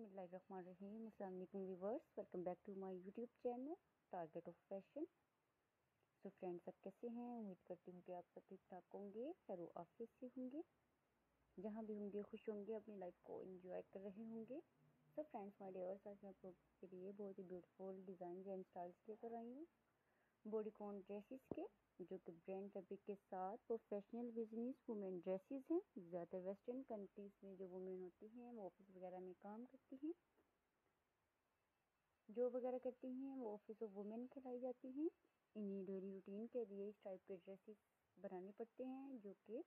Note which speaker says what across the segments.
Speaker 1: बिस्मिल्लाहिर्रहमानिर्रहीम। अस्सलाम वालेकुम viewers, welcome back to my YouTube channel target of fashion. So friends, सब कैसे हैं? उम्मीद करती हूँ कि आप सब ठीक ठाक होंगे, खैर आफियत से होंगे, जहाँ भी होंगे खुश होंगे, अपनी लाइफ को एंजॉय कर रहे होंगे। सो फ्रेंड्स माय डियर्स, आज मैं आप लोगों के लिए बहुत ही ब्यूटीफुल डिज़ाइन एंड स्टाइल्स लेकर आई हूँ बॉडीकॉन ड्रेसेस के, जो कि ब्रांड फैब्रिक के साथ प्रोफेशनल बिजनेस वुमेन ड्रेसेस हैं। ज़्यादातर वेस्टर्न कंट्रीज़ में जो वुमेन होती हैं वो ऑफिस वगैरह में काम करती हैं, जॉब वगैरह करती हैं, वो ऑफिस ऑफ वुमेन कहलाई जाती हैं। इन्हीं डेली रूटीन के लिए इस टाइप के ड्रेसेस बनाने पड़ते हैं, जो कि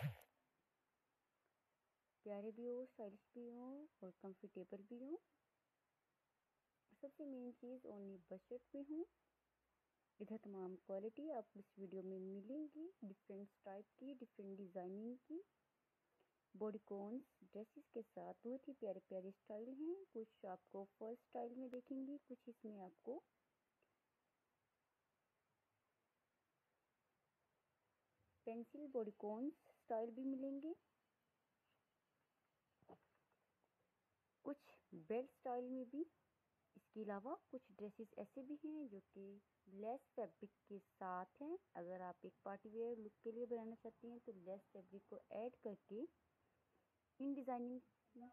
Speaker 1: प्यारे भी हो, स्टाइलिश भी हो और कंफर्टेबल भी हो। सबसे मेन चीज़ ओनली बजट में हो। इधर तमाम क्वालिटी आपको इस वीडियो में मिलेंगी, डिफरेंट टाइप की, डिफरेंट डिज़ाइनिंग की बॉडीकॉन्स ड्रेसेस के साथ बहुत ही प्यारे प्यारे स्टाइल हैं। कुछ आपको फर्स्ट स्टाइल में देखेंगे, कुछ इसमें आपको पेंसिल बॉडीकॉन्स स्टाइल भी मिलेंगे, कुछ बेल्ट स्टाइल में भी। इसके अलावा कुछ ड्रेसेस ऐसे भी हैं जो कि लेस फैब्रिक के साथ हैं। अगर आप एक पार्टी वेयर लुक के लिए बनाना चाहती हैं तो लेस फैब्रिक को ऐड करके इन डिज़ाइनिंग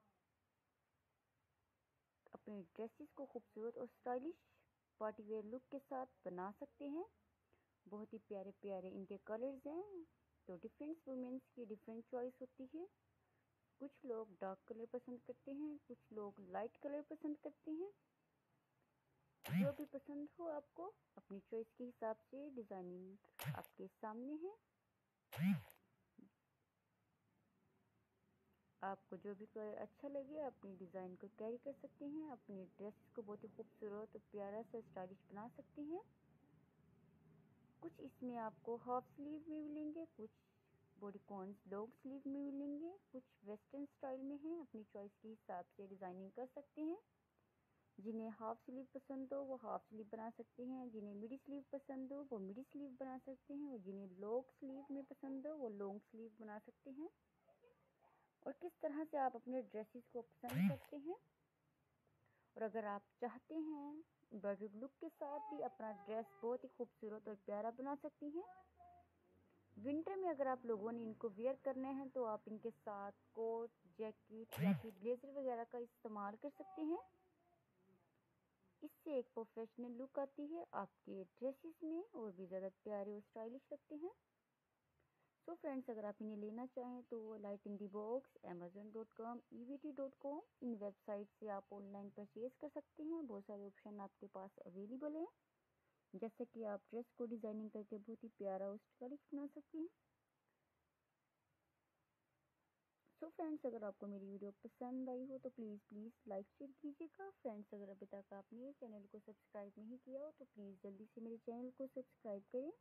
Speaker 1: अपने ड्रेसेस को खूबसूरत और स्टाइलिश पार्टी वेयर लुक के साथ बना सकते हैं। बहुत ही प्यारे प्यारे इनके कलर्स हैं, तो डिफरेंट वुमेन्स की डिफरेंट चॉइस होती है। कुछ लोग डार्क कलर पसंद करते हैं, कुछ लोग लाइट कलर पसंद करते हैं। जो भी पसंद हो आपको, अपनी चॉइस के हिसाब से डिज़ाइनिंग आपके सामने है। आपको जो भी कलर अच्छा लगे अपनी डिज़ाइन को कैरी कर सकते हैं, अपने ड्रेस को बहुत ही खूबसूरत और प्यारा सा स्टाइलिश बना सकते हैं। कुछ इसमें आपको हाफ स्लीव में मिलेंगे, कुछ बॉडीकॉन्स लॉन्ग स्लीव में मिलेंगे, कुछ वेस्टर्न स्टाइल में हैं। अपनी चॉइस के हिसाब से डिज़ाइनिंग कर सकते हैं। जिन्हें हाफ स्लीव पसंद हो वो हाफ स्लीव बना सकते हैं, जिन्हें मिडी स्लीव पसंद हो वो मिडी स्लीव बना सकते हैं, और जिन्हें लॉन्ग स्लीव में पसंद हो वो लॉन्ग स्लीव बना सकते हैं। और किस तरह से आप अपने ड्रेसेस को पसंद करते हैं, और अगर आप चाहते हैं एम्ब्रॉयडर्ड लुक के साथ भी अपना ड्रेस बहुत ही खूबसूरत और प्यारा बना सकती हैं। विंटर में अगर आप लोगों ने इनको वेयर करने हैं तो आप इनके साथ कोट, जैकेट या फिर ब्लेजर वगैरह का इस्तेमाल कर सकते हैं। इससे एक प्रोफेशनल लुक आती है आपके ड्रेसेस में, और भी ज़्यादा प्यारे और स्टाइलिश लगते हैं। सो फ्रेंड्स, अगर आप इन्हें लेना चाहें तो light in the box, amazon.com, evt.com, इन वेबसाइट से आप ऑनलाइन परचेज कर सकते हैं। बहुत सारे ऑप्शन आपके पास अवेलेबल हैं, जैसे कि आप ड्रेस को डिज़ाइनिंग करके बहुत ही प्यारा और स्टाइलिश बना सकते हैं। सो फ्रेंड्स, अगर आपको मेरी वीडियो पसंद आई हो तो प्लीज़ लाइक शेयर कीजिएगा। फ्रेंड्स, अगर अभी तक आपने मेरे चैनल को सब्सक्राइब नहीं किया हो तो प्लीज़ जल्दी से मेरे चैनल को सब्सक्राइब करें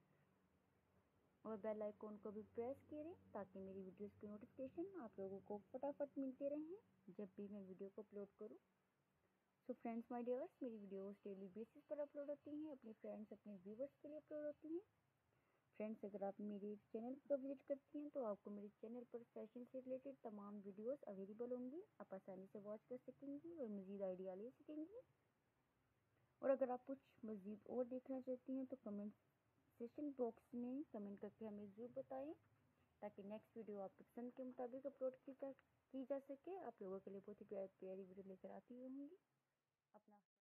Speaker 1: और बेल आइकॉन को भी प्रेस करें, ताकि मेरी वीडियोस की नोटिफिकेशन आप लोगों को फटाफट मिलते रहें जब भी मैं वीडियो को अपलोड करूं। सो फ्रेंड्स माय डियर्स, मेरी वीडियोस डेली बेसिस पर अपलोड होती हैं, अपने फ्रेंड्स अपने व्यूवर्स के लिए अपलोड होती हैं। फ्रेंड्स, अगर आप मेरे चैनल पर विजिट करती हैं तो आपको मेरे चैनल पर फैशन से रिलेटेड तमाम वीडियोस अवेलेबल होंगी। आप आसानी से वॉच कर सकेंगी और मज़ीद आइडिया ले सकेंगी। और अगर आप कुछ मज़ीद और देखना चाहती हैं तो कमेंट सेक्शन बॉक्स में कमेंट करके हमें ज़रूर बताएं, ताकि नेक्स्ट वीडियो आपकी पसंद के मुताबिक अपलोड की जा सके। आप लोगों के लिए बहुत ही प्यारी प्यारी वीडियो लेकर आती रहूँगी। अपना